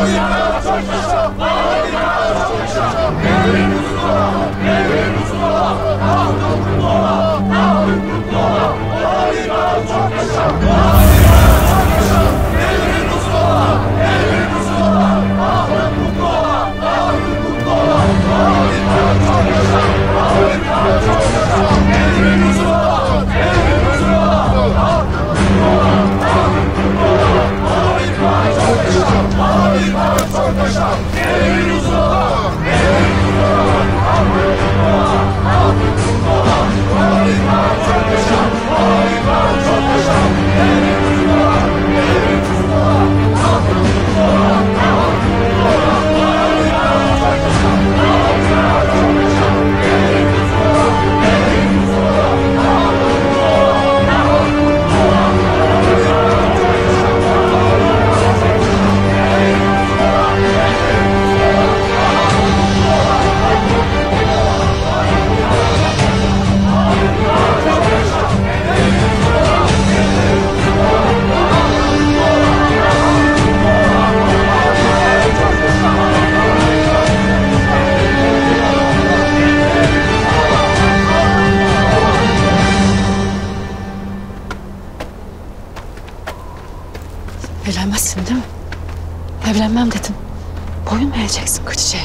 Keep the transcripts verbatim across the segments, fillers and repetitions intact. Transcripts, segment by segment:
Evlenmezsin değil mi? Evlenmem dedin. Boyun mu eğeceksin Kırçiçek'e?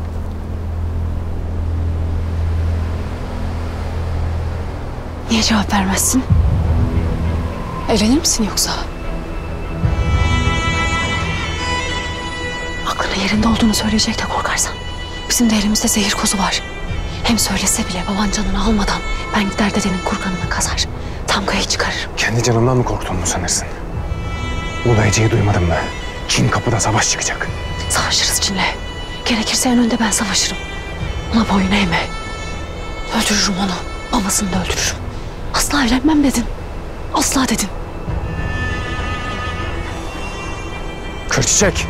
Niye cevap vermezsin? Evlenir misin yoksa? Aklının yerinde olduğunu söyleyecek de korkarsan. Bizim de elimizde zehir kozu var. Hem söylese bile baban canını almadan ben gider dedenin kurganını kazar. Tamgayı çıkarırım. Kendi canından mı korktun mu sanırsın? Ulu Ece'yi duymadın mı? Çin kapıda savaş çıkacak. Savaşırız Çin'le. Gerekirse en önde ben savaşırım. Ona boyun eğme. Öldürürüm onu. Babasını da öldürürüm. Asla evlenmem dedin. Asla dedin. Kırçiçek.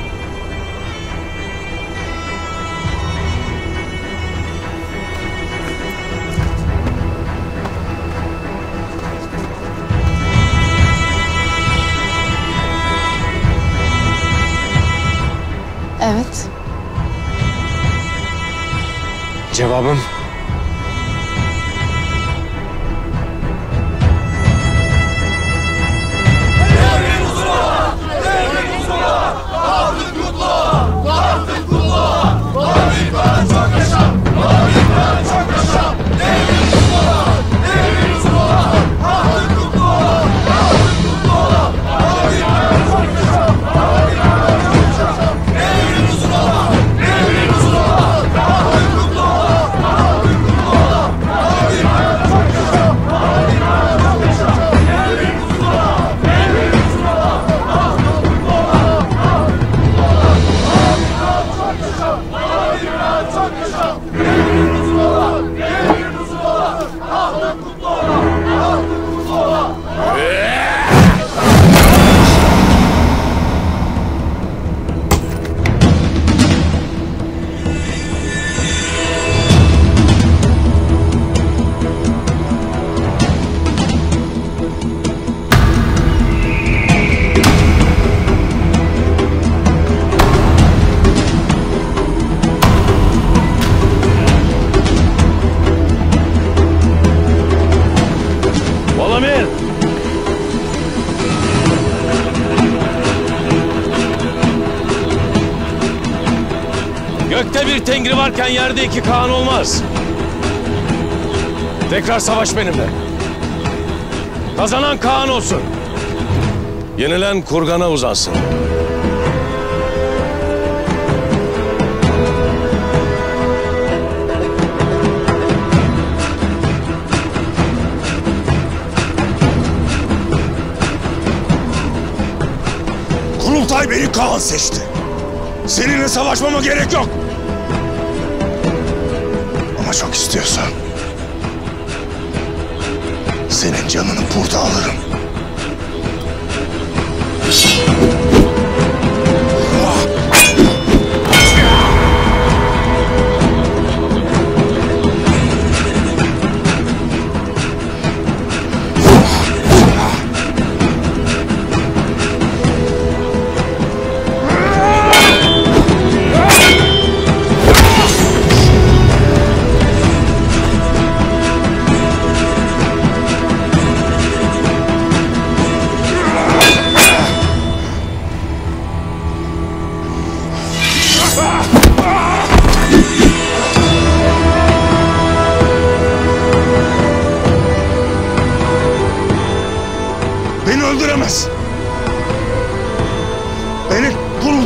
Evet. Cevabım gökte bir tengri varken yerde iki Kaan olmaz. Tekrar savaş benimle. Kazanan Kaan olsun. Yenilen kurgana uzansın. Kurultay beni Kaan seçti. Seninle savaşmama gerek yok. Ama çok istiyorsan senin canını burada alırım.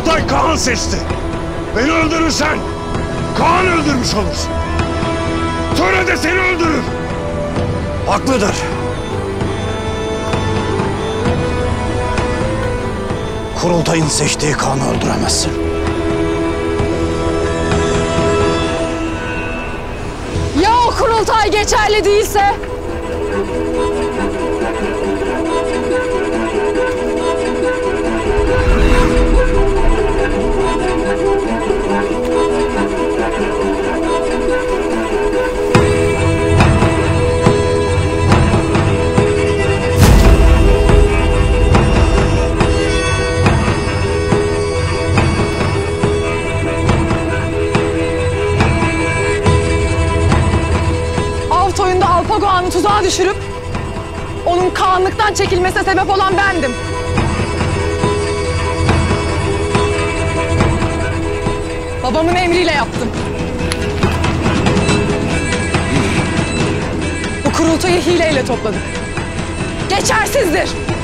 Kurultay Kaan seçti. Beni öldürürsen Kaan öldürmüş olursun. Töre de seni öldürür. Haklıdır. Kurultayın seçtiği Kaan'ı öldüremezsin. Ya o kurultay geçerli değilse? Avtoyunda Alpagoan'ı tuzağa düşürüp onun Kaanlıktan çekilmesine sebep olan bendim. Babamın emriyle yaptım. Bu kurultayı hileyle topladım. Geçersizdir.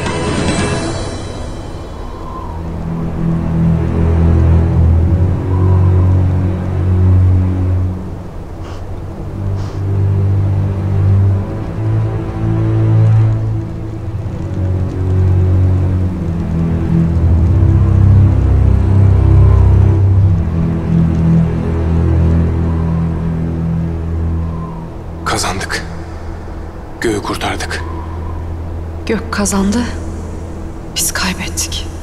Kazandık. Göğü kurtardık. Gök kazandı, biz kaybettik.